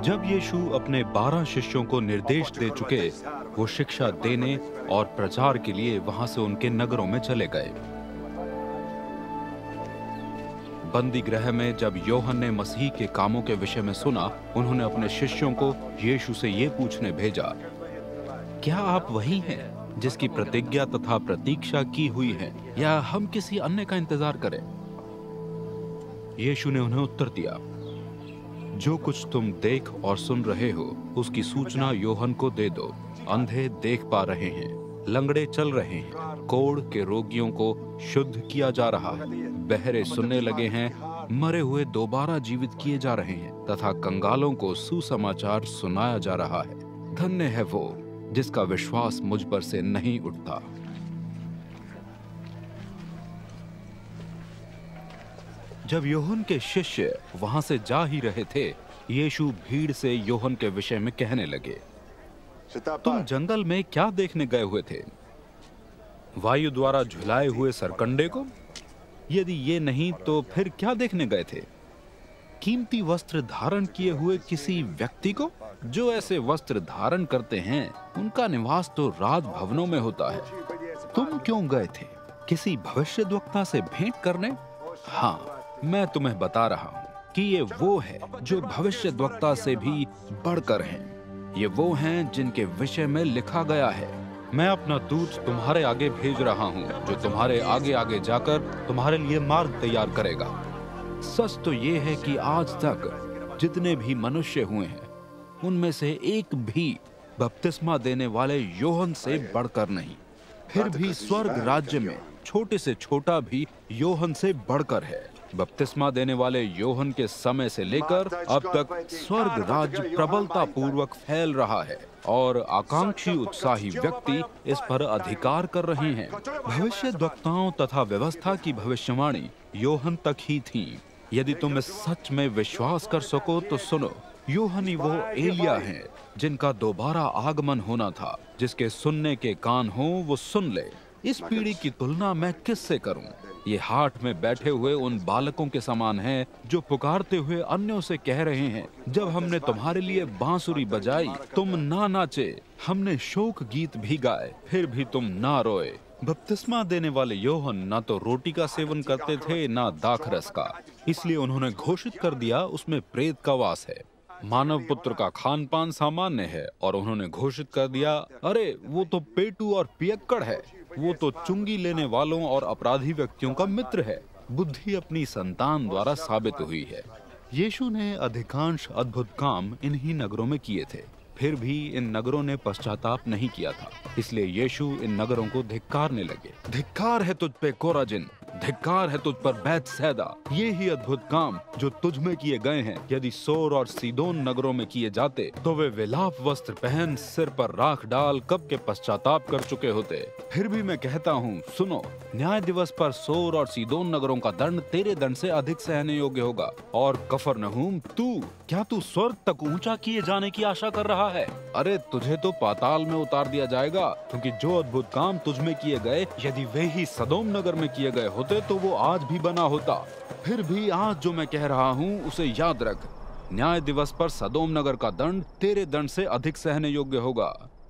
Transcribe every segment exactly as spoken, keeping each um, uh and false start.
जब यीशु अपने बारह शिष्यों को निर्देश दे चुके, वो शिक्षा देने और प्रचार के लिए वहां से उनके नगरों में चले गए। बंदी गृह में जब यूहन्ना ने मसीह के कामों के विषय में सुना, उन्होंने अपने शिष्यों को यीशु से ये पूछने भेजा, क्या आप वही हैं जिसकी प्रतिज्ञा तथा प्रतीक्षा की हुई है, या हम किसी अन्य का इंतजार करें? यीशु ने उन्हें उत्तर दिया, जो कुछ तुम देख और सुन रहे हो उसकी सूचना यूहन्ना को दे दो। अंधे देख पा रहे हैं, लंगड़े चल रहे हैं, कोढ़ के रोगियों को शुद्ध किया जा रहा है, बहरे सुनने लगे हैं, मरे हुए दोबारा जीवित किए जा रहे हैं तथा कंगालों को सुसमाचार सुनाया जा रहा है। धन्य है वो जिसका विश्वास मुझ पर से नहीं उठता। जब यूहन्ना के शिष्य वहां से जा ही रहे थे, यीशु भीड़ से यूहन्ना के विषय में कहने लगे, तुम जंगल में क्या देखने गए हुए थे? वायु द्वारा झुलाए हुए सरकंडे को? यदि ये नहीं तो फिर क्या देखने गए थे? कीमती वस्त्र धारण किए हुए किसी व्यक्ति को? जो ऐसे वस्त्र धारण करते हैं उनका निवास तो राजभवनों में होता है। तुम क्यों गए थे? किसी भविष्यद्वक्ता से भेंट करने? हाँ, मैं तुम्हें बता रहा हूँ कि ये वो है जो भविष्यद्वक्ता से भी बढ़कर हैं। ये वो हैं जिनके विषय में लिखा गया है, मैं अपना दूत तुम्हारे आगे भेज रहा हूँ, जो तुम्हारे आगे आगे जाकर तुम्हारे लिए मार्ग तैयार करेगा। सच तो ये है कि आज तक जितने भी मनुष्य हुए हैं उनमें से एक भी बपतिस्मा देने वाले यूहन्ना से बढ़कर नहीं। फिर भी स्वर्ग राज्य में छोटे से छोटा भी यूहन्ना से बढ़कर है। बपतिस्मा देने वाले यूहन्ना के समय से लेकर अब तक स्वर्ग राज्य प्रबलता पूर्वक फैल रहा है और आकांक्षी उत्साही व्यक्ति इस पर अधिकार कर रहे हैं। भविष्यद्वक्ताओं तथा व्यवस्था की भविष्यवाणी यूहन्ना तक ही थी। यदि तुम इस सच में विश्वास कर सको तो सुनो, यूहन्ना वो एलिया हैं जिनका दोबारा आगमन होना था। जिसके सुनने के कान हो वो सुन ले। इस पीढ़ी की तुलना मैं किससे करूं? ये हाट में बैठे हुए उन बालकों के समान हैं जो पुकारते हुए अन्यों से कह रहे हैं, जब हमने तुम्हारे लिए बांसुरी बजाई तुम ना नाचे, हमने शोक गीत भी गाए फिर भी तुम ना रोए। बपतिस्मा देने वाले यूहन्ना ना तो रोटी का सेवन करते थे ना दाखरस का, इसलिए उन्होंने घोषित कर दिया उसमें प्रेत का वास है। मानव पुत्र का खान पान सामान्य है और उन्होंने घोषित कर दिया, अरे वो तो पेटू और पियक्कड़ है, वो तो चुंगी लेने वालों और अपराधी व्यक्तियों का मित्र है। बुद्धि अपनी संतान द्वारा साबित हुई है। यीशु ने अधिकांश अद्भुत काम इन्हीं नगरों में किए थे, फिर भी इन नगरों ने पश्चाताप नहीं किया था। इसलिए यीशु इन नगरों को धिक्कारने लगे। धिक्कार है तुझ पे कोराजिन, धिक्कार है तुझ पर बैतसैदा। ये ही अद्भुत काम जो तुझ में किए गए हैं यदि सोर और सीदोन नगरों में किए जाते तो वे विलाप वस्त्र पहन सिर पर राख डाल कब के पश्चाताप कर चुके होते। फिर भी मैं कहता हूँ, सुनो, न्याय दिवस पर सोर और सीदोन नगरों का दंड तेरे दंड से अधिक सहने योग्य होगा। और कफरनहूम, तू क्या तू स्वर्ग तक ऊंचा किए जाने की आशा कर रहा है? अरे तुझे तो पाताल में उतार दिया जाएगा, क्योंकि जो अद्भुत काम तुझ में किए गए यदि वे ही सदोम नगर में किए गए होते तो वो आज भी बना होता। फिर भी आज जो मैं कह रहा हूँ उसे याद रख, न्याय दिवस पर सदोम नगर का दंड तेरे दंड से अधिक सहने योग्य होगा।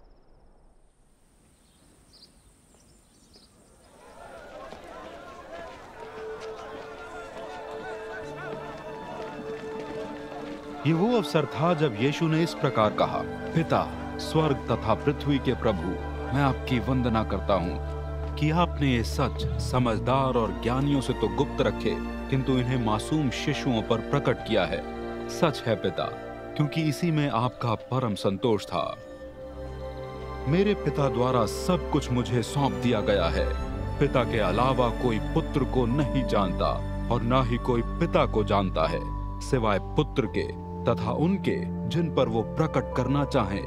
ये वो अवसर था जब यीशु ने इस प्रकार कहा, पिता, स्वर्ग तथा पृथ्वी के प्रभु, मैं आपकी वंदना करता हूँ कि आपने ये सच समझदार और ज्ञानियों से तो गुप्त रखे, किंतु इन्हें मासूम शिशुओं पर प्रकट किया है। सच है पिता, क्योंकि इसी में आपका परम संतोष था। मेरे पिता द्वारा सब कुछ मुझे सौंप दिया गया है। पिता के अलावा कोई पुत्र को नहीं जानता और ना ही कोई पिता को जानता है, सिवाय पुत्र के तथा उनके जिन पर वो प्रकट करना चाहे।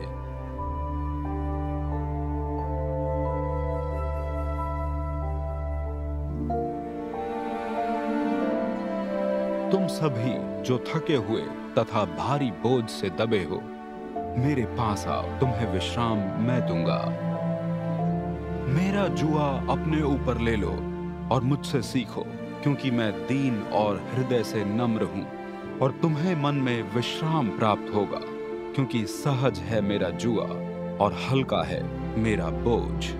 तुम सभी जो थके हुए तथा भारी बोझ से दबे हो, मेरे पास आओ, तुम्हें विश्राम मैं दूंगा। मेरा जुआ अपने ऊपर ले लो और मुझसे सीखो, क्योंकि मैं दीन और हृदय से नम्र हूं और तुम्हें मन में विश्राम प्राप्त होगा। क्योंकि सहज है मेरा जुआ और हल्का है मेरा बोझ।